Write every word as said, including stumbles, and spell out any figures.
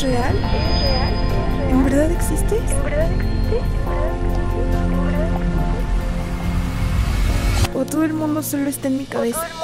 ¿Es real? ¿Es real? ¿En verdad existe? ¿En verdad existe? ¿En verdad existe? ¿O todo el mundo solo está en mi ¿O todo el cabeza? mundo